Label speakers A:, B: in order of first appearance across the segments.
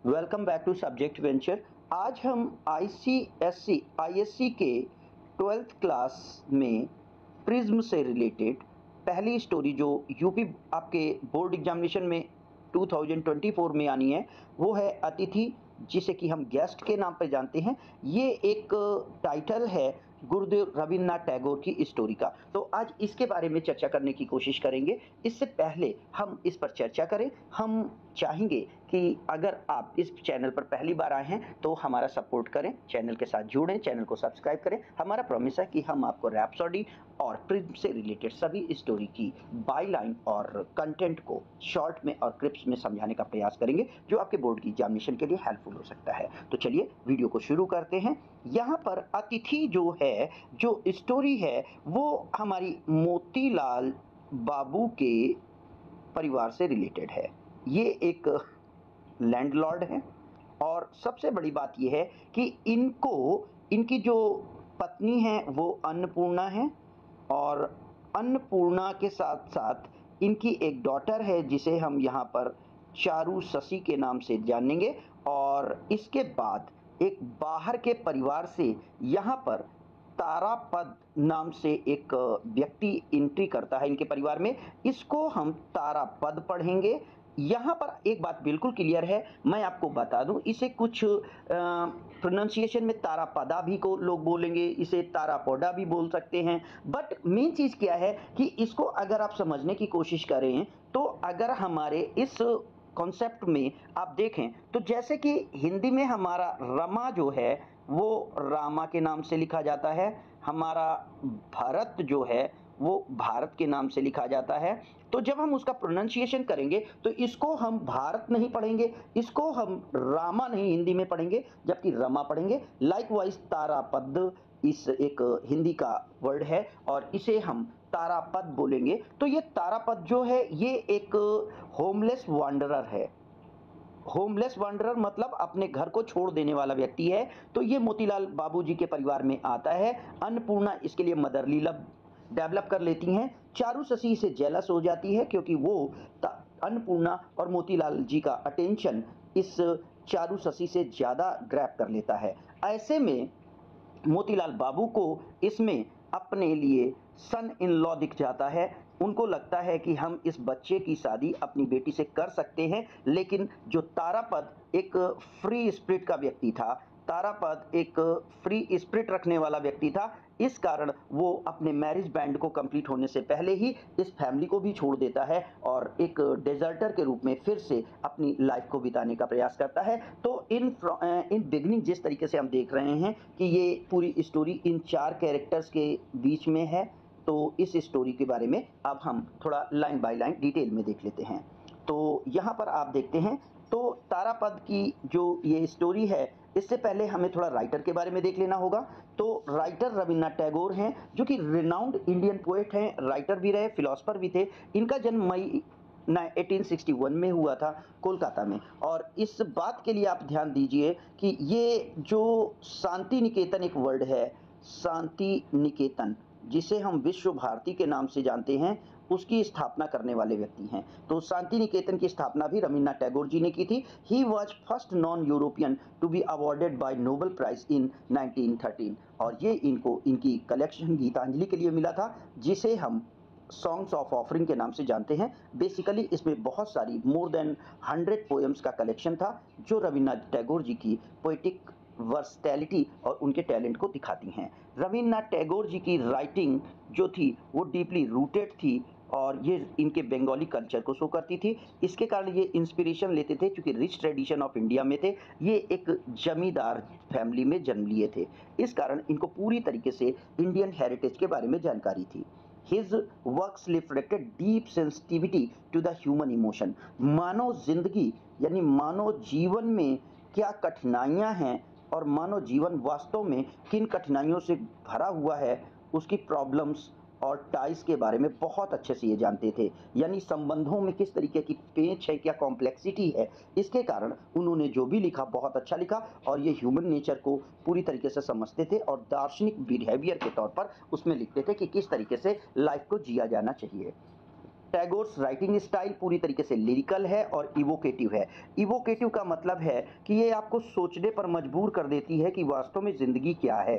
A: Welcome back to subject venture. आज हम ISC के 12th क्लास में प्रिज्म से रिलेटेड पहली स्टोरी जो यूपी आपके बोर्ड एग्जामिनेशन में 2024 में आनी है वो है अतिथि, जिसे कि हम गेस्ट के नाम पर जानते हैं। ये एक टाइटल है गुरुदेव रविन्द्रनाथ टैगोर की स्टोरी का। तो आज इसके बारे में चर्चा करने की कोशिश करेंगे। इससे पहले हम इस पर चर्चा करें, हम चाहेंगे कि अगर आप इस चैनल पर पहली बार आए हैं तो हमारा सपोर्ट करें, चैनल के साथ जुड़ें, चैनल को सब्सक्राइब करें। हमारा प्रॉमिस है कि हम आपको रैप्सोडी और प्रिज्म से रिलेटेड सभी स्टोरी की बाई लाइन और कंटेंट को शॉर्ट में और क्लिप्स में समझाने का प्रयास करेंगे, जो आपके बोर्ड की एग्जामिनेशन के लिए हेल्पफुल हो सकता है। तो चलिए वीडियो को शुरू करते हैं। यहाँ पर अतिथि जो है, जो स्टोरी है, वो हमारी मोतीलाल बाबू के परिवार से रिलेटेड है। ये एक लैंडलॉर्ड है और सबसे बड़ी बात यह है कि इनकी जो पत्नी है वो अन्नपूर्णा है, और अन्नपूर्णा के साथ साथ इनकी एक डॉटर है जिसे हम यहाँ पर चारू शशि के नाम से जानेंगे। और इसके बाद एक बाहर के परिवार से यहाँ पर तारापद नाम से एक व्यक्ति एंट्री करता है इनके परिवार में। इसको हम तारापद पढ़ेंगे। यहाँ पर एक बात बिल्कुल क्लियर है, मैं आपको बता दूं, इसे कुछ प्रोनाउंसिएशन में तारापदा भी को लोग बोलेंगे, इसे तारापोडा भी बोल सकते हैं। बट मेन चीज़ क्या है कि इसको अगर आप समझने की कोशिश करें तो अगर हमारे इस कॉन्सेप्ट में आप देखें तो जैसे कि हिंदी में हमारा रमा जो है वो रामा के नाम से लिखा जाता है, हमारा भरत जो है वो भारत के नाम से लिखा जाता है। तो जब हम उसका प्रोनाउंसिएशन करेंगे तो इसको हम भारत नहीं पढ़ेंगे, इसको हम रामा नहीं हिंदी में पढ़ेंगे, जबकि रमा पढ़ेंगे। लाइकवाइज तारापद इस एक हिंदी का वर्ड है और इसे हम तारापद बोलेंगे। तो ये तारापद जो है ये एक होमलेस वांडरर है। होमलेस वांडरर मतलब अपने घर को छोड़ देने वाला व्यक्ति है। तो ये मोतीलाल बाबूजी के परिवार में आता है। अन्नपूर्णा इसके लिए मदरली लव डेवलप कर लेती हैं। चारू शशि से जेलस हो जाती है क्योंकि वो अन्नपूर्णा और मोतीलाल जी का अटेंशन इस चारू शशि से ज़्यादा ग्रैब कर लेता है। ऐसे में मोतीलाल बाबू को इसमें अपने लिए सन इन लॉ दिख जाता है। उनको लगता है कि हम इस बच्चे की शादी अपनी बेटी से कर सकते हैं, लेकिन जो तारापद एक फ्री स्पिरिट का व्यक्ति था, तारापद एक फ्री स्पिरिट रखने वाला व्यक्ति था, इस कारण वो अपने मैरिज बैंड को कंप्लीट होने से पहले ही इस फैमिली को भी छोड़ देता है और एक डेजर्टर के रूप में फिर से अपनी लाइफ को बिताने का प्रयास करता है। तो इन बिगनिंग जिस तरीके से हम देख रहे हैं कि ये पूरी स्टोरी इन 4 कैरेक्टर्स के बीच में है, तो इस स्टोरी के बारे में अब हम थोड़ा लाइन बाय लाइन डिटेल में देख लेते हैं। तो यहाँ पर आप देखते हैं तो तारापद की जो ये स्टोरी है, इससे पहले हमें थोड़ा राइटर के बारे में देख लेना होगा। तो राइटर रविन्द्रनाथ टैगोर हैं, जो कि रिनाउंड इंडियन पोएट हैं, राइटर भी रहे, फिलोसफर भी थे। इनका जन्म मई 1861 में हुआ था कोलकाता में। और इस बात के लिए आप ध्यान दीजिए कि ये जो शांति निकेतन एक वर्ड है, शांति निकेतन, जिसे हम विश्व भारती के नाम से जानते हैं, उसकी स्थापना करने वाले व्यक्ति हैं। तो शांति निकेतन की स्थापना भी रविन्द्रनाथ टैगोर जी ने की थी। He was first non European to be awarded by Nobel prize in 1913। और ये इनकी कलेक्शन गीतांजलि के लिए मिला था, जिसे हम सॉन्ग्स ऑफ ऑफरिंग के नाम से जानते हैं। बेसिकली इसमें बहुत सारी मोर देन 100 पोएम्स का कलेक्शन था, जो रविन्द्रनाथ टैगोर जी की पोएटिक वर्सटैलिटी और उनके टैलेंट को दिखाती हैं। रविन्द्रनाथ टैगोर जी की राइटिंग जो थी वो डीपली रूटेड थी और ये इनके बंगाली कल्चर को शो करती थी। इसके कारण ये इंस्पिरेशन लेते थे, क्योंकि रिच ट्रेडिशन ऑफ इंडिया में थे। ये एक जमींदार फैमिली में जन्म लिए थे, इस कारण इनको पूरी तरीके से इंडियन हेरिटेज के बारे में जानकारी थी। His works reflected deep sensitivity to the human emotion। मानव जिंदगी यानी मानव जीवन में क्या कठिनाइयां हैं और मानव जीवन वास्तव में किन कठिनाइयों से भरा हुआ है, उसकी प्रॉब्लम्स और टाइज के बारे में बहुत अच्छे से ये जानते थे। यानी संबंधों में किस तरीके की पेच है, क्या कॉम्प्लेक्सिटी है, इसके कारण उन्होंने जो भी लिखा बहुत अच्छा लिखा और ये ह्यूमन नेचर को पूरी तरीके से समझते थे और दार्शनिक बिहेवियर के तौर पर उसमें लिखते थे कि किस तरीके से लाइफ को जिया जाना चाहिए। टैगोर्स राइटिंग स्टाइल पूरी तरीके से लिरिकल है और इवोकेटिव है। इवोकेटिव का मतलब है कि ये आपको सोचने पर मजबूर कर देती है कि वास्तव में ज़िंदगी क्या है,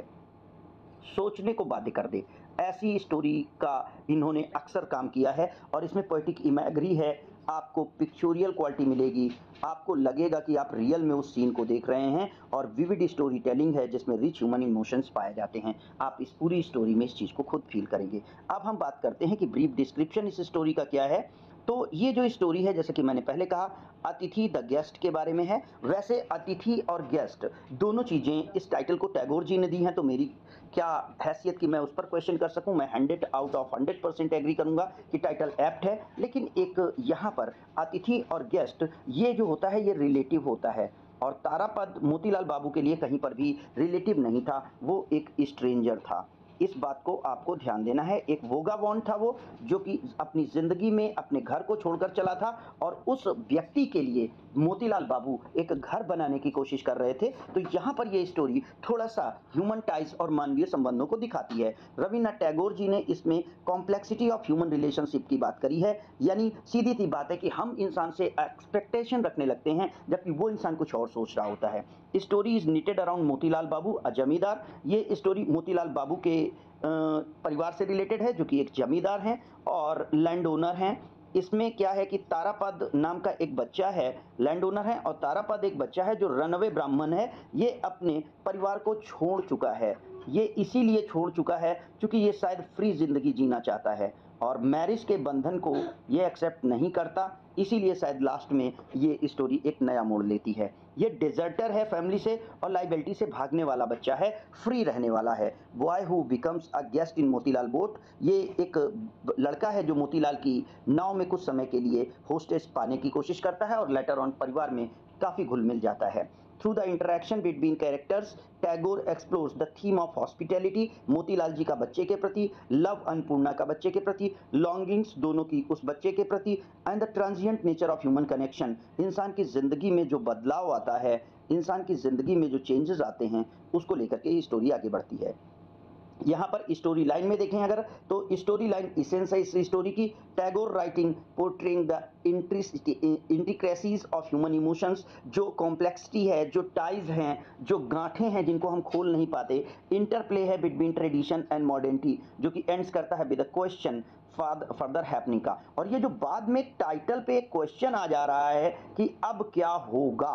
A: सोचने को बाध्य कर दे। ऐसी स्टोरी का इन्होंने अक्सर काम किया है और इसमें पोएटिक इमेजरी है, आपको पिक्चोरियल क्वालिटी मिलेगी, आपको लगेगा कि आप रियल में उस सीन को देख रहे हैं और विविड स्टोरी टेलिंग है जिसमें रिच ह्यूमन इमोशंस पाए जाते हैं। आप इस पूरी स्टोरी में इस चीज़ को खुद फील करेंगे। अब हम बात करते हैं कि ब्रीफ डिस्क्रिप्शन इस स्टोरी का क्या है। तो ये जो स्टोरी है, जैसे कि मैंने पहले कहा, अतिथि द गेस्ट के बारे में है। वैसे अतिथि और गेस्ट दोनों चीज़ें इस टाइटल को टैगोर जी ने दी हैं, तो मेरी क्या हैसियत कि मैं उस पर क्वेश्चन कर सकूं। मैं 100 आउट ऑफ 100% एग्री करूंगा कि टाइटल एप्ट है, लेकिन एक यहाँ पर अतिथि और गेस्ट ये जो होता है ये रिलेटिव होता है और तारापद मोतीलाल बाबू के लिए कहीं पर भी रिलेटिव नहीं था, वो एक स्ट्रेंजर था। इस बात को आपको ध्यान देना है। एक वोगाबॉन्ड था वो, जो कि अपनी ज़िंदगी में अपने घर को छोड़कर चला था और उस व्यक्ति के लिए मोतीलाल बाबू एक घर बनाने की कोशिश कर रहे थे। तो यहाँ पर ये स्टोरी थोड़ा सा ह्यूमन टाइज और मानवीय संबंधों को दिखाती है। रविन्द्रनाथ टैगोर जी ने इसमें कॉम्प्लेक्सिटी ऑफ ह्यूमन रिलेशनशिप की बात करी है, यानी सीधी सी बात है कि हम इंसान से एक्सपेक्टेशन रखने लगते हैं जबकि वो इंसान कुछ और सोच रहा होता है। Story is knitted around Motilal Babu a zamindar. ये स्टोरी मोतीलाल बाबू के परिवार से रिलेटेड है, जो कि एक जमींदार हैं और लैंड ओनर हैं। इसमें क्या है कि तारापद नाम का एक बच्चा है, लैंड ओनर है, और तारापद एक बच्चा है जो रनअवे ब्राह्मण है। ये अपने परिवार को छोड़ चुका है। ये इसीलिए छोड़ चुका है क्योंकि ये शायद फ्री ज़िंदगी जीना चाहता है और मैरिज के बंधन को ये एक्सेप्ट नहीं करता, इसीलिए शायद लास्ट में ये स्टोरी एक नया मोड़ लेती है। ये डिजर्टर है फैमिली से और लाइबिलिटी से भागने वाला बच्चा है, फ्री रहने वाला है। Boy who becomes a guest in Motilal boat. ये एक लड़का है जो मोतीलाल की नाव में कुछ समय के लिए होस्टेस पाने की कोशिश करता है और लेटर ऑन परिवार में काफ़ी घुल मिल जाता है। Through the interaction between characters Tagore explores the theme of hospitality. Motilal ji का बच्चे के प्रति लव, अन्नपूर्णा का बच्चे के प्रति लॉन्गिंग्स, दोनों की उस बच्चे के प्रति, and the transient nature of human connection. इंसान की ज़िंदगी में जो बदलाव आता है, इंसान की ज़िंदगी में जो चेंजेस आते हैं, उसको लेकर के ये स्टोरी आगे बढ़ती है। यहाँ पर स्टोरी लाइन में देखें अगर, तो स्टोरी लाइन इसेंस है इस स्टोरी की। Tagore writing portraying the intricacies of human emotions. जो कॉम्प्लेक्सिटी है, जो टाइज हैं, जो गांठें हैं जिनको हम खोल नहीं पाते। इंटरप्ले है बिटवीन ट्रेडिशन एंड मॉडर्निटी, जो कि एंड्स करता है with a question further happening का। और ये जो बाद में टाइटल पे एक क्वेश्चन आ जा रहा है कि अब क्या होगा,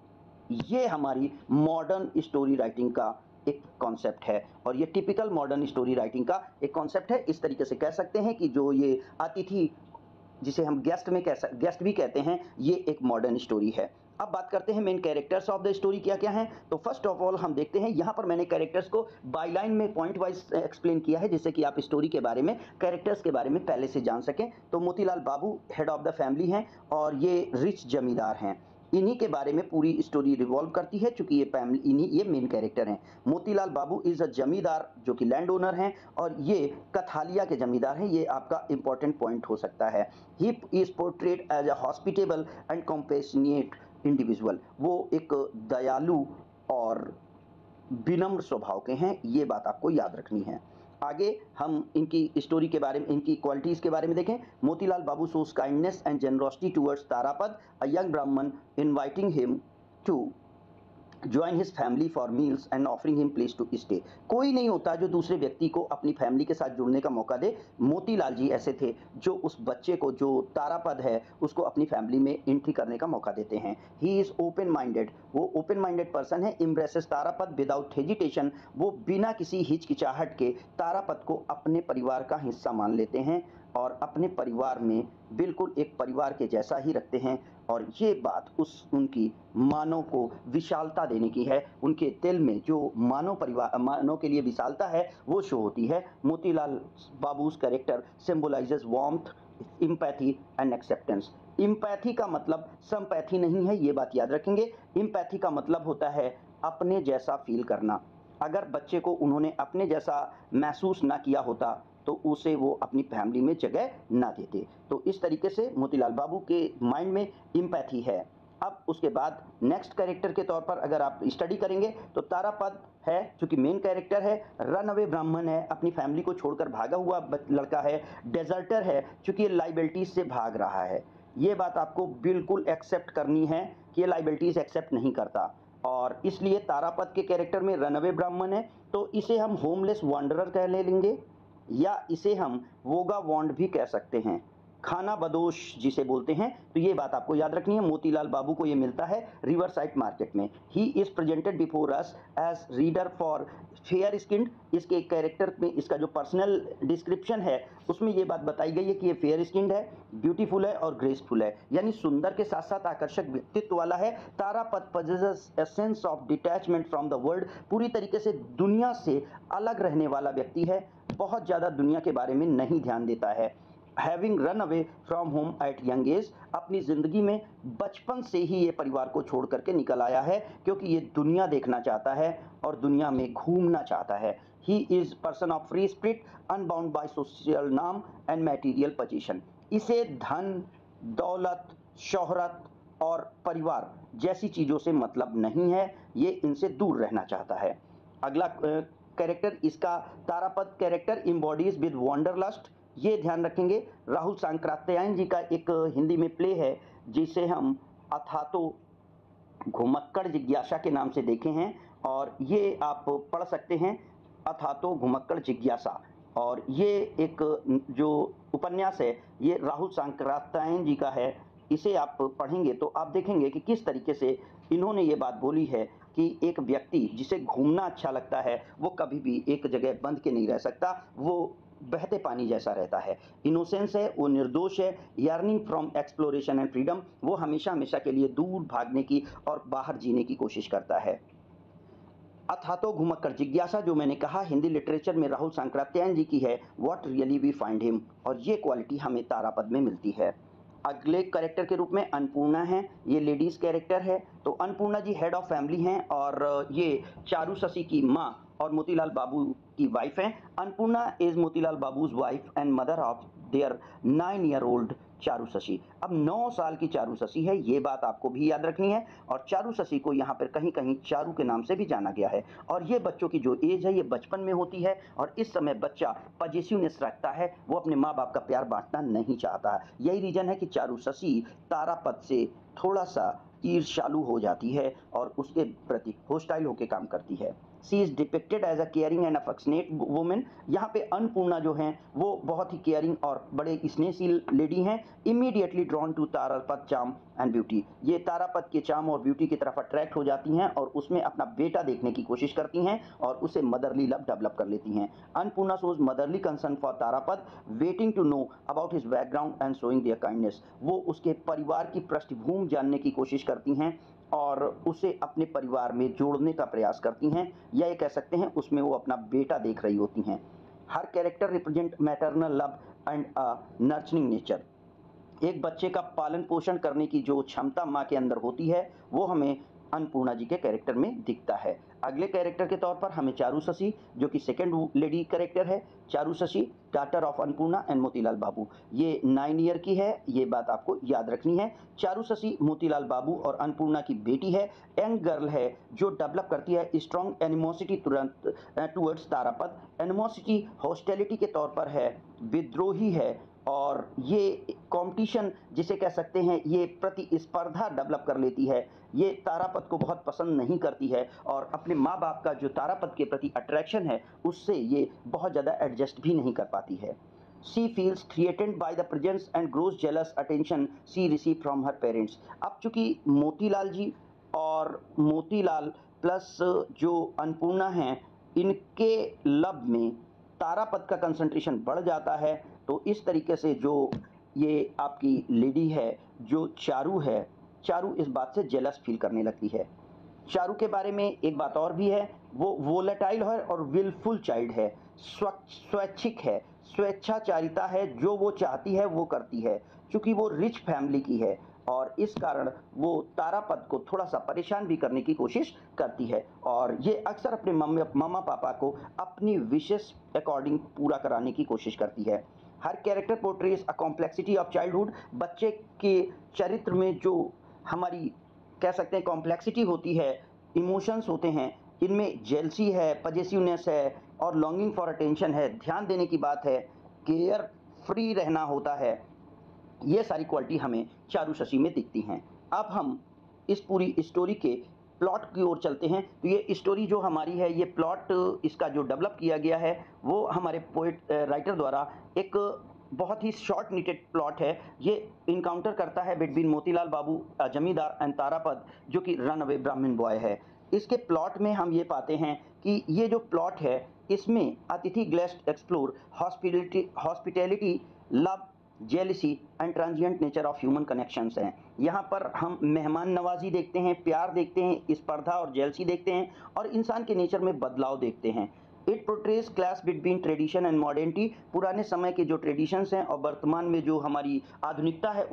A: ये हमारी मॉडर्न स्टोरी राइटिंग का एक कॉन्सेप्ट है और ये टिपिकल मॉडर्न स्टोरी राइटिंग का एक कॉन्सेप्ट है। इस तरीके से कह सकते हैं कि जो ये अतिथि, जिसे हम गेस्ट भी कहते हैं, ये एक मॉडर्न स्टोरी है। अब बात करते हैं main characters of the story क्या क्या हैं। तो फर्स्ट ऑफ ऑल हम देखते हैं, यहाँ पर मैंने कैरेक्टर्स को बाय लाइन में पॉइंट वाइज एक्सप्लेन किया है जिससे कि आप स्टोरी के बारे में, कैरेक्टर्स के बारे में पहले से जान सकें। तो Motilal Babu head of the family हैं और ये रिच जमींदार हैं। इन्हीं के बारे में पूरी स्टोरी रिवॉल्व करती है क्योंकि ये मेन कैरेक्टर हैं। मोतीलाल बाबू इज़ अ जमींदार जो कि लैंड ओनर हैं और ये कथालिया के जमींदार हैं। ये आपका इंपॉर्टेंट पॉइंट हो सकता है। He is portrayed as a hospitable and compassionate individual. वो एक दयालु और विनम्र स्वभाव के हैं, ये बात आपको याद रखनी है। आगे हम इनकी स्टोरी के बारे में, इनकी क्वालिटीज़ के बारे में देखें। Motilal Babu shows kindness and generosity towards Tarapada, a young Brahmin, inviting him to join his family for meals and offering him place to stay. कोई नहीं होता जो दूसरे व्यक्ति को अपनी फैमिली के साथ जुड़ने का मौका दे। मोतीलाल जी ऐसे थे जो उस बच्चे को, जो तारापद है, उसको अपनी फैमिली में एंट्री करने का मौका देते हैं। ही इज़ ओपन माइंडेड, वो ओपन माइंडेड पर्सन है। इम्ब्रेसेस तारापद विदाउट हेजिटेशन, वो बिना किसी हिचकिचाहट के तारापद को अपने परिवार का हिस्सा मान लेते हैं और अपने परिवार में बिल्कुल एक परिवार के जैसा ही रखते हैं। और ये बात उनकी मानव को विशालता देने की है। उनके दिल में जो मानव के लिए विशालता है वो शो होती है। Motilal Babu's character symbolizes warmth, empathy and acceptance. Empathy का मतलब संपैथी नहीं है, ये बात याद रखेंगे। इम्पैथी का मतलब होता है अपने जैसा फील करना। अगर बच्चे को उन्होंने अपने जैसा महसूस ना किया होता तो उसे वो अपनी फैमिली में जगह ना देते। तो इस तरीके से मोतीलाल बाबू के माइंड में इम्पैथी है। अब उसके बाद नेक्स्ट कैरेक्टर के तौर पर अगर आप स्टडी करेंगे तो तारापद है, चूंकि मेन कैरेक्टर है, रन अवे ब्राह्मण है, अपनी फैमिली को छोड़कर भागा हुआ लड़का है, डेजर्टर है, चूंकि ये लाइबिलिटीज से भाग रहा है। ये बात आपको बिल्कुल एक्सेप्ट करनी है कि ये लाइबिलिटीज एक्सेप्ट नहीं करता, और इसलिए तारापद के कैरेक्टर में रन अवे ब्राह्मण है, तो इसे हम होमलेस वांडरर कह लेंगे, या इसे हम वोगा वॉन्ड भी कह सकते हैं, खाना बदोश जिसे बोलते हैं। तो ये बात आपको याद रखनी है। मोतीलाल बाबू को ये मिलता है रिवर साइड मार्केट में। He is presented before us as reader for fair skinned. इसके कैरेक्टर में इसका जो पर्सनल डिस्क्रिप्शन है उसमें ये बात बताई गई है कि ये फेयर स्किन्ड है, ब्यूटीफुल है और ग्रेसफुल है, यानी सुंदर के साथ साथ आकर्षक व्यक्तित्व वाला है। Tarapada possesses a sense of detachment from the world। पूरी तरीके से दुनिया से अलग रहने वाला व्यक्ति है, बहुत ज़्यादा दुनिया के बारे में नहीं ध्यान देता है। Having run away from home at young age, अपनी ज़िंदगी में बचपन से ही ये परिवार को छोड़ करके निकल आया है, क्योंकि ये दुनिया देखना चाहता है और दुनिया में घूमना चाहता है। He is person of free spirit unbound by social नाम एंड मटेरियल पोजीशन। इसे धन, दौलत, शोहरत और परिवार जैसी चीज़ों से मतलब नहीं है, ये इनसे दूर रहना चाहता है। अगला कैरेक्टर इसका Tarapada character embodies with wanderlust. ये ध्यान रखेंगे, राहुल सांकृत्यायन जी का एक हिंदी में प्ले है जिसे हम अथातो घुमक्कड़ जिज्ञासा के नाम से देखे हैं, और ये आप पढ़ सकते हैं, अथातो घुमक्कड़ जिज्ञासा। और ये एक जो उपन्यास है ये राहुल सांकृत्यायन जी का है। इसे आप पढ़ेंगे तो आप देखेंगे कि किस तरीके से इन्होंने ये बात बोली है कि एक व्यक्ति जिसे घूमना अच्छा लगता है वो कभी भी एक जगह बंध के नहीं रह सकता, वो बहते पानी जैसा रहता है। इनोसेंस है, वो निर्दोष है। Yearning from exploration and freedom, वो हमेशा हमेशा के लिए दूर भागने की और बाहर जीने की कोशिश करता है। अथातो घुमक्कड़ जिज्ञासा जो मैंने कहा हिंदी लिटरेचर में राहुल सांकृत्यायन जी की है, what really we find him, और ये क्वालिटी हमें तारापद में मिलती है। अगले कैरेक्टर के रूप में अन्नपूर्णा है, ये लेडीज़ कैरेक्टर है। तो Annapurna ji head of family हैं और ये चारू शशि की माँ और मोतीलाल बाबू की वाइफ हैं। Annapurna is Motilal Babu's wife and mother of their 9-year-old Charu Shashi. अब 9 साल की चारू शशि है, ये बात आपको भी याद रखनी है। और चारू शशि को यहाँ पर कहीं कहीं चारू के नाम से भी जाना गया है। और ये बच्चों की जो एज है ये बचपन में होती है, और इस समय बच्चा पजेसिवनेस रखता है, वो अपने माँ बाप का प्यार बांटना नहीं चाहता। यही रीजन है कि चारू शशि तारापद से थोड़ा सा ईर्ष्यालु हो जाती है और उसके प्रति होस्टाइल होकर काम करती है। She is depicted as a caring and affectionate women. यहाँ पे अन्नपूर्णा जो हैं वो बहुत ही केयरिंग और बड़े स्नेहशील लेडी हैं। Immediately drawn to Tarapada charm and beauty, ये तारापद के चार्म और ब्यूटी की तरफ अट्रैक्ट हो जाती हैं और उसमें अपना बेटा देखने की कोशिश करती हैं और उसे मदरली लव डेवलप कर लेती हैं। Annapurna shows motherly concern for Tarapada, waiting to know about his background and showing their kindness. वो उसके परिवार की पृष्ठभूमि जानने की कोशिश करती हैं और उसे अपने परिवार में जोड़ने का प्रयास करती हैं, या ये कह सकते हैं उसमें वो अपना बेटा देख रही होती हैं। Her character represent maternal love and a nurturing nature. एक बच्चे का पालन पोषण करने की जो क्षमता माँ के अंदर होती है वो हमें अन्नपूर्णा जी के कैरेक्टर में दिखता है। अगले कैरेक्टर के तौर पर हमें चारू शशि जो कि सेकंड लेडी कैरेक्टर है। Charu Shashi daughter of Annapurna and Motilal Babu, ये 9 ईयर की है, ये बात आपको याद रखनी है। चारू शशि मोतीलाल बाबू और अन्नपूर्णा की बेटी है। यंग गर्ल है जो डेवलप करती है strong animosity towards Tarapada. Animosity hostility के तौर पर है, विद्रोही है, और ये कंपटीशन जिसे कह सकते हैं ये प्रतिस्पर्धा डेवलप कर लेती है। ये तारापद को बहुत पसंद नहीं करती है और अपने माँ बाप का जो तारापद के प्रति अट्रैक्शन है उससे ये बहुत ज़्यादा एडजस्ट भी नहीं कर पाती है। She feels threatened by the presence and grows jealous attention she receive from her parents. अब चूँकि मोतीलाल जी और मोतीलाल प्लस जो अन्नपूर्णा हैं इनके लव में तारापद का कंसंट्रेशन बढ़ जाता है, तो इस तरीके से जो ये आपकी लेडी है जो चारू है, चारू इस बात से जेलस फील करने लगती है। चारू के बारे में एक बात और भी है, वो वोलेटाइल है और विलफुल चाइल्ड है, स्वैच्छिक है, स्वेच्छाचारिता है, जो वो चाहती है वो करती है। चूँकि वो रिच फैमिली की है और इस कारण वो तारापद को थोड़ा सा परेशान भी करने की कोशिश करती है और ये अक्सर अपने मामा पापा को अपनी विशेष अकॉर्डिंग पूरा कराने की कोशिश करती है। Her character portrays a complexity of childhood. बच्चे के चरित्र में जो हमारी कह सकते हैं कॉम्प्लेक्सिटी होती है, इमोशंस होते हैं, इनमें जेलसी है, पजेसिवनेस है और लॉन्गिंग फॉर अटेंशन है, ध्यान देने की बात है, केयर फ्री रहना होता है। ये सारी क्वालिटी हमें चारू शशि में दिखती हैं। अब हम इस पूरी स्टोरी के प्लॉट की ओर चलते हैं। तो ये स्टोरी जो हमारी है, ये प्लॉट इसका जो डेवलप किया गया है वो हमारे पोइट राइटर द्वारा एक बहुत ही शॉर्ट निटेड प्लॉट है। ये इनकाउंटर करता है बिटवीन मोतीलाल बाबू जमींदार एंड तारापद, जो कि रन अवे ब्राह्मण बॉय है। इसके प्लॉट में हम ये पाते हैं कि ये जो प्लॉट है इसमें अतिथि guest explore hospitality, love, jealousy and transient nature of human connections हैं। यहाँ पर हम मेहमान नवाजी देखते हैं, प्यार देखते हैं, स्पर्धा और जेलसी देखते हैं और इंसान के नेचर में बदलाव देखते हैं। It portrays class between tradition and modernity, पुराने समय के जो ट्रेडिशंस हैं और वर्तमान में जो हमारी आधुनिकता है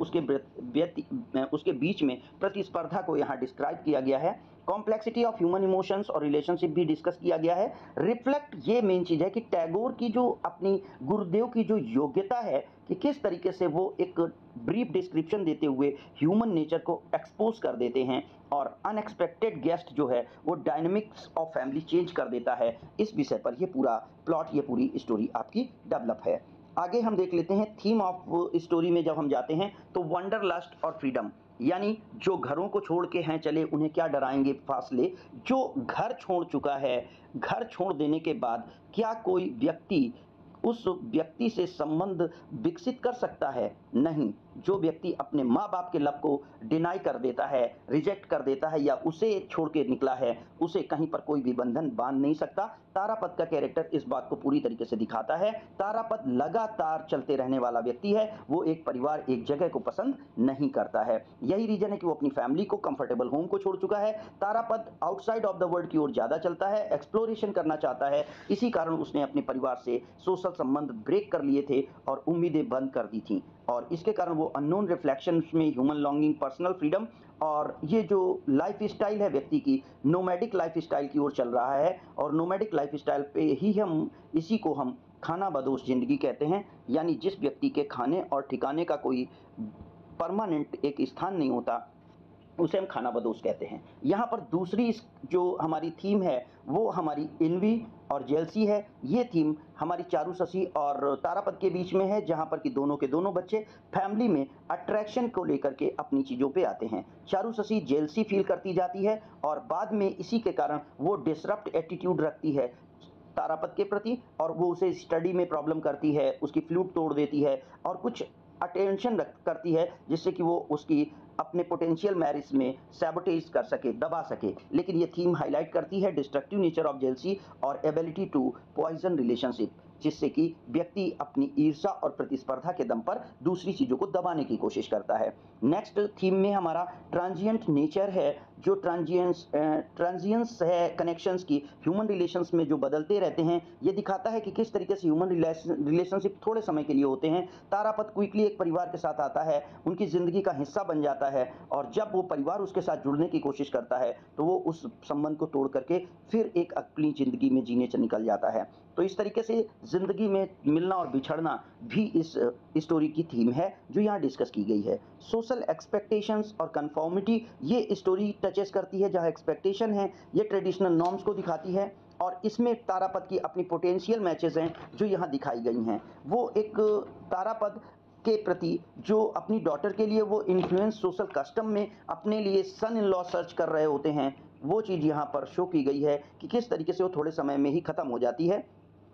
A: उसके बीच में प्रतिस्पर्धा को यहाँ डिस्क्राइब किया गया है। कॉम्प्लेक्सिटी ऑफ ह्यूमन इमोशंस और रिलेशनशिप भी डिस्कस किया गया है। रिफ्लेक्ट ये मेन चीज़ है कि टैगोर की जो अपनी गुरुदेव की जो योग्यता है कि किस तरीके से वो एक ब्रीफ डिस्क्रिप्शन देते हुए ह्यूमन नेचर को एक्सपोज कर देते हैं और अनएक्सपेक्टेड गेस्ट जो है वो डायनेमिक्स ऑफ फैमिली चेंज कर देता है। इस विषय पर ये पूरा प्लॉट, ये पूरी स्टोरी आपकी डेवलप है। आगे हम देख लेते हैं थीम ऑफ स्टोरी में जब हम जाते हैं तो वंडर, लस्ट और फ्रीडम, यानी जो घरों को छोड़ के हैं चले उन्हें क्या डराएंगे फासले। जो घर छोड़ चुका है, घर छोड़ देने के बाद क्या कोई व्यक्ति उस व्यक्ति से संबंध विकसित कर सकता है? नहीं। जो व्यक्ति अपने माँ बाप के लव को डिनाई कर देता है, रिजेक्ट कर देता है या उसे छोड़ के निकला है, उसे कहीं पर कोई भी बंधन बांध नहीं सकता। तारापद का कैरेक्टर इस बात को पूरी तरीके से दिखाता है। तारापद लगातार चलते रहने वाला व्यक्ति है, वो एक परिवार, एक जगह को पसंद नहीं करता है। यही रीजन है कि वो अपनी फैमिली को, कंफर्टेबल होम को छोड़ चुका है। Tarapada outside of the world की ओर ज़्यादा चलता है, एक्सप्लोरेशन करना चाहता है। इसी कारण उसने अपने परिवार से सोशल संबंध ब्रेक कर लिए थे और उम्मीदें बंद कर दी थी और इसके कारण वो अननोन रिफ्लेक्शंस में ह्यूमन लॉन्गिंग, पर्सनल फ्रीडम और ये जो लाइफ स्टाइल है व्यक्ति की, नोमैडिक लाइफ स्टाइल की ओर चल रहा है। और नोमैडिक लाइफ स्टाइल पे ही इसी को हम खाना बदोश जिंदगी कहते हैं, यानी जिस व्यक्ति के खाने और ठिकाने का कोई परमानेंट एक स्थान नहीं होता उसे हम खाना बदोश कहते हैं। यहाँ पर दूसरी जो हमारी थीम है वो हमारी इनवी और जेलसी है। ये थीम हमारी चारू शशि और तारापद के बीच में है, जहाँ पर कि दोनों के दोनों बच्चे फैमिली में अट्रैक्शन को लेकर के अपनी चीज़ों पे आते हैं। चारू शशि जेलसी फील करती जाती है और बाद में इसी के कारण वो डिसरप्ट एटीट्यूड रखती है तारापद के प्रति और वो उसे स्टडी में प्रॉब्लम करती है, उसकी फ्लूट तोड़ देती है और कुछ अटेंशन करती है जिससे कि वो उसकी अपने पोटेंशियल मैरिज में सैबोटेज कर सके, दबा सके। लेकिन ये थीम हाईलाइट करती है डिस्ट्रक्टिव नेचर ऑफ जेलसी और एबिलिटी टू पॉइजन रिलेशनशिप, जिससे कि व्यक्ति अपनी ईर्ष्या और प्रतिस्पर्धा के दम पर दूसरी चीज़ों को दबाने की कोशिश करता है। नेक्स्ट थीम में हमारा ट्रांजिएंट नेचर है, जो ट्रांजिएंस है कनेक्शंस की, ह्यूमन रिलेशंस में जो बदलते रहते हैं। ये दिखाता है कि किस तरीके से ह्यूमन रिलेशनशिप थोड़े समय के लिए होते हैं। तारापद क्विकली एक परिवार के साथ आता है, उनकी ज़िंदगी का हिस्सा बन जाता है और जब वो परिवार उसके साथ जुड़ने की कोशिश करता है तो वो उस संबंध को तोड़ करके फिर एक अपनी ज़िंदगी में जीने निकल जाता है। तो इस तरीके से ज़िंदगी में मिलना और बिछड़ना भी इस स्टोरी की थीम है जो यहाँ डिस्कस की गई है। सोशल एक्सपेक्टेशंस और कन्फॉर्मिटी ये स्टोरी टचेस करती है, जहाँ एक्सपेक्टेशन है ये ट्रेडिशनल नॉर्म्स को दिखाती है और इसमें तारापद की अपनी पोटेंशियल मैचेस हैं जो यहाँ दिखाई गई हैं। वो एक तारापद के प्रति जो अपनी डॉटर के लिए वो इन्फ्लुएंस सोशल कस्टम में अपने लिए सन इन लॉ सर्च कर रहे होते हैं, वो चीज़ यहाँ पर शो की गई है कि किस तरीके से वो थोड़े समय में ही ख़त्म हो जाती है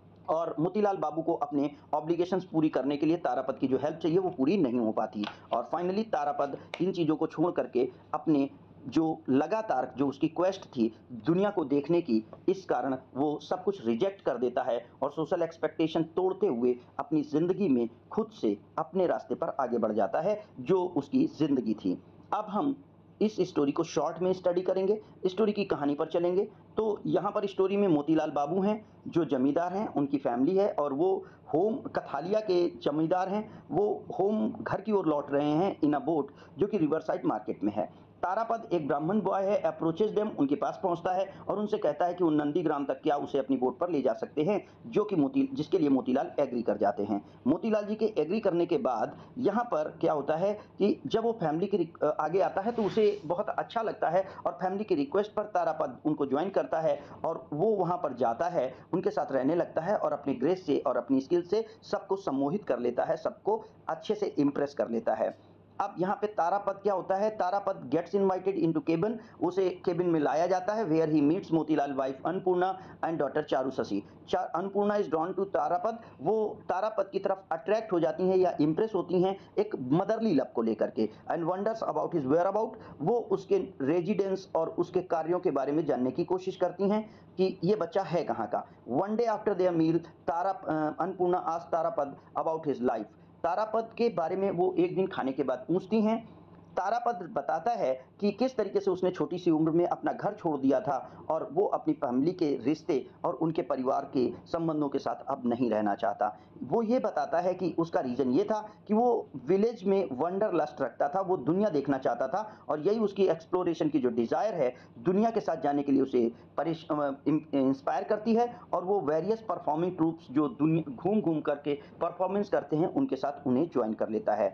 A: और मोतीलाल बाबू को अपने ऑब्लिगेशंस पूरी करने के लिए तारापद की जो हेल्प चाहिए वो पूरी नहीं हो पाती और फाइनली तारापद इन चीज़ों को छोड़ करके अपने जो लगातार जो उसकी क्वेस्ट थी दुनिया को देखने की, इस कारण वो सब कुछ रिजेक्ट कर देता है और सोशल एक्सपेक्टेशन तोड़ते हुए अपनी ज़िंदगी में खुद से अपने रास्ते पर आगे बढ़ जाता है जो उसकी ज़िंदगी थी। अब हम इस स्टोरी को शॉर्ट में स्टडी करेंगे, स्टोरी की कहानी पर चलेंगे। तो यहाँ पर स्टोरी में मोतीलाल बाबू हैं जो जमींदार हैं, उनकी फैमिली है और वो होम कथालिया के जमींदार हैं। वो होम घर की ओर लौट रहे हैं इन अ बोट जो कि रिवर साइड मार्केट में है। तारापद एक ब्राह्मण बॉय है, अप्रोचेस देम, उनके पास पहुंचता है और उनसे कहता है कि वो नंदीग्राम तक क्या उसे अपनी बोट पर ले जा सकते हैं, जो कि जिसके लिए मोतीलाल एग्री कर जाते हैं। मोतीलाल जी के एग्री करने के बाद यहाँ पर क्या होता है कि जब वो फैमिली के आगे आता है तो उसे बहुत अच्छा लगता है और फैमिली की रिक्वेस्ट पर तारापद उनको ज्वाइन करता है और वो वहाँ पर जाता है, उनके साथ रहने लगता है और अपने ग्रेस से और अपनी स्किल से सबको सम्मोहित कर लेता है, सबको अच्छे से इम्प्रेस कर लेता है। अब यहाँ पे तारापद क्या होता है, Tarapada gets invited into cabin, उसे केबिन में लाया जाता है, where he meets Motilal wife Annapurna and daughter Charu Shashi. Annapurna is drawn to Tarapada, वो तारापद की तरफ अट्रैक्ट हो जाती हैं या इंप्रेस होती हैं एक मदरली लव को लेकर के, and wonders about his whereabouts, वो उसके रेजिडेंस और उसके कार्यों के बारे में जानने की कोशिश करती हैं कि ये बच्चा है कहाँ का। One day after their meal Annapurna asked Tarapada about his life, Tarapada के बारे में वो एक दिन खाने के बाद पूछती हैं। तारापद बताता है कि किस तरीके से उसने छोटी सी उम्र में अपना घर छोड़ दिया था और वो अपनी फैमिली के रिश्ते और उनके परिवार के संबंधों के साथ अब नहीं रहना चाहता। वो ये बताता है कि उसका रीज़न ये था कि वो विलेज में वंडर लस्ट रखता था, वो दुनिया देखना चाहता था और यही उसकी एक्सप्लोरेशन की जो डिज़ायर है दुनिया के साथ जाने के लिए उसे इंस्पायर करती है और वो वेरियस परफॉर्मिंग ट्रूप्स जो दुनिया घूम घूम करके परफॉर्मेंस करते हैं उनके साथ उन्हें ज्वाइन कर लेता है।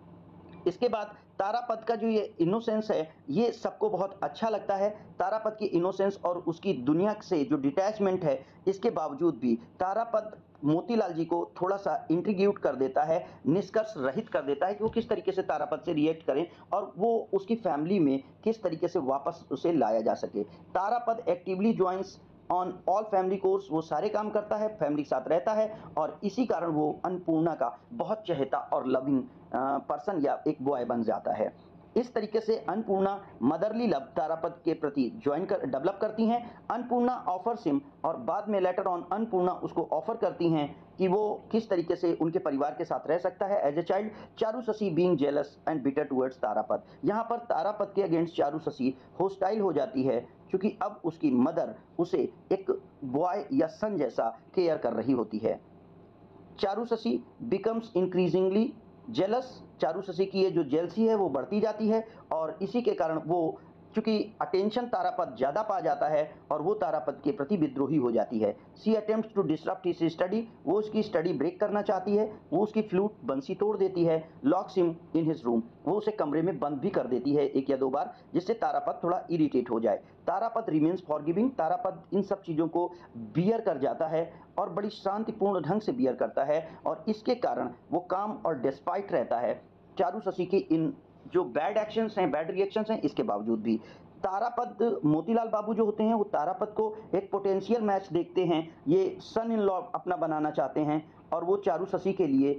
A: इसके बाद तारापद का जो ये इनोसेंस है ये सबको बहुत अच्छा लगता है। तारापद की इनोसेंस और उसकी दुनिया से जो डिटैचमेंट है इसके बावजूद भी तारापद मोतीलाल जी को थोड़ा सा इंट्रीग्यूट कर देता है, निष्कर्ष रहित कर देता है कि वो किस तरीके से तारापद से रिएक्ट करें और वो उसकी फैमिली में किस तरीके से वापस उसे लाया जा सके। Tarapada actively joins on all family chores, वो सारे काम करता है, फैमिली के साथ रहता है और इसी कारण वो अन्नपूर्णा का बहुत चहेता और लविंग पर्सन या एक बॉय बन जाता है। इस तरीके से अन्नपूर्णा मदरली लव तारापद के प्रति डेवलप करती हैं। अन्नपूर्णा ऑफर्स हिम और बाद में लेटर ऑन अन्नपूर्णा उसको ऑफर करती हैं कि वो किस तरीके से उनके परिवार के साथ रह सकता है as a child. Charu Shashi being jealous and bitter towards Tarapada, यहाँ पर तारापद के अगेंस्ट चारू शशि होस्टाइल हो जाती है क्योंकि अब उसकी मदर उसे एक बॉय या सन जैसा केयर कर रही होती है। Charu Shashi becomes increasingly jealous, Charu Shashi की ये जो जेलसी है वो बढ़ती जाती है और इसी के कारण वो चूंकि अटेंशन तारापद ज़्यादा पा जाता है और वो तारापद के प्रति विद्रोही हो जाती है। She attempts to disrupt his study, वो उसकी स्टडी ब्रेक करना चाहती है, वो उसकी फ्लूट बंसी तोड़ देती है। Locks him in his room, वो उसे कमरे में बंद भी कर देती है एक या दो बार जिससे तारापद थोड़ा इरिटेट हो जाए। तारापद रिमेन्स फॉरगिविंग, तारापद इन सब चीज़ों को बियर कर जाता है और बड़ी शांतिपूर्ण ढंग से बियर करता है और इसके कारण वो काम और डिस्पाइट रहता है चारू शशि के इन जो बैड एक्शंस हैं, बैड रिएक्शंस हैं, इसके बावजूद भी। तारापद मोतीलाल बाबू जो होते हैं वो तारापद को एक पोटेंशियल मैच देखते हैं, ये सन इन लॉ अपना बनाना चाहते हैं और वो चारू शशि के लिए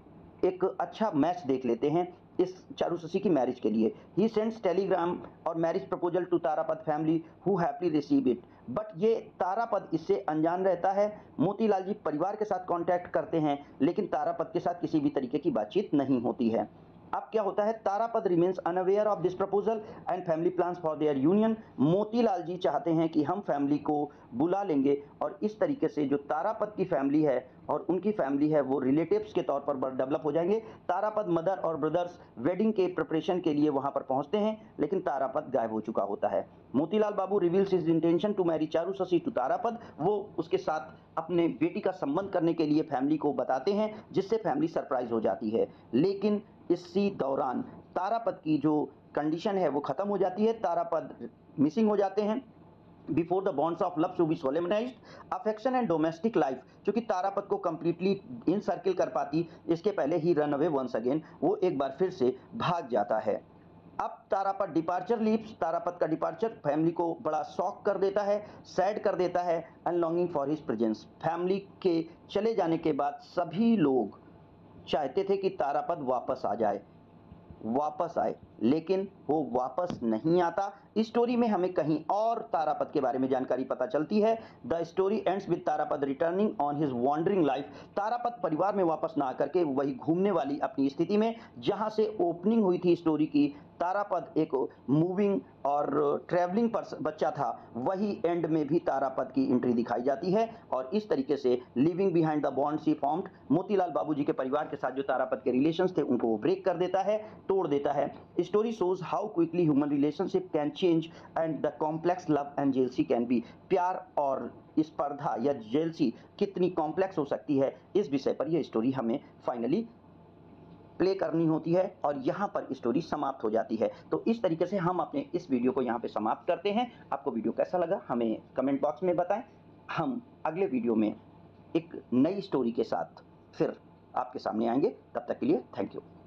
A: एक अच्छा मैच देख लेते हैं इस चारू शशि की मैरिज के लिए। ही सेंड्स टेलीग्राम और marriage proposal to Tarapada family who happily receive it, but ये तारापद इससे अनजान रहता है। मोतीलाल जी परिवार के साथ कांटेक्ट करते हैं लेकिन तारापद के साथ किसी भी तरीके की बातचीत नहीं होती है। अब क्या होता है, Tarapada remains unaware of this proposal and family plans for their union. Motilal ji चाहते हैं कि हम फैमिली को बुला लेंगे और इस तरीके से जो तारापद की फैमिली है और उनकी फैमिली है वो रिलेटिव्स के तौर पर डेवलप हो जाएंगे। तारापद मदर और ब्रदर्स वेडिंग के प्रिपरेशन के लिए वहां पर पहुंचते हैं लेकिन तारापद गायब हो चुका होता है। Motilal Babu reveals his intention to marry Charu Shashi to Tarapada, वो उसके साथ अपने बेटी का संबंध करने के लिए फैमिली को बताते हैं जिससे फैमिली सरप्राइज हो जाती है। लेकिन इसी दौरान तारापद की जो कंडीशन है वो खत्म हो जाती है, तारापद मिसिंग हो जाते हैं। Before the bonds of love to be solemnized, affection and domestic life, क्योंकि तारापद को कंप्लीटली इन सर्किल कर पाती इसके पहले ही रन अवे वंस अगेन, वो एक बार फिर से भाग जाता है। अब तारापद डिपार्चर लीव्स, तारापद का डिपार्चर फैमिली को बड़ा शॉक कर देता है, सैड कर देता है and longing for his presence. Family के चले जाने के बाद सभी लोग चाहते थे कि तारापद वापस आ जाए, वापस आए, लेकिन वो वापस नहीं आता। स्टोरी में हमें कहीं और तारापद के बारे में जानकारी पता चलती है। The story ends with Tarapada returning on his wandering life. Tarapada परिवार में वापस ना आकर के वही घूमने वाली अपनी स्थिति में जहां से ओपनिंग हुई थी स्टोरी की, तारापद एक मूविंग और ट्रैवलिंग बच्चा था, वही एंड में भी तारापद की एंट्री दिखाई जाती है। और इस तरीके से living behind the bond she formed, Motilal Babuji के परिवार के साथ जो तारापद के रिलेशंस थे उनको वो ब्रेक कर देता है, तोड़ देता है। Story shows how quickly human relationship can change and the complex love and jealousy can be. प्यार और स्पर्धा या जेलसी कितनी कॉम्प्लेक्स हो सकती है, इस विषय पर यह स्टोरी हमें फाइनली प्ले करनी होती है और यहाँ पर स्टोरी समाप्त हो जाती है। तो इस तरीके से हम अपने इस वीडियो को यहाँ पे समाप्त करते हैं। आपको वीडियो कैसा लगा हमें कमेंट बॉक्स में बताएं। हम अगले वीडियो में एक नई स्टोरी के साथ फिर आपके सामने आएंगे। तब तक के लिए थैंक यू।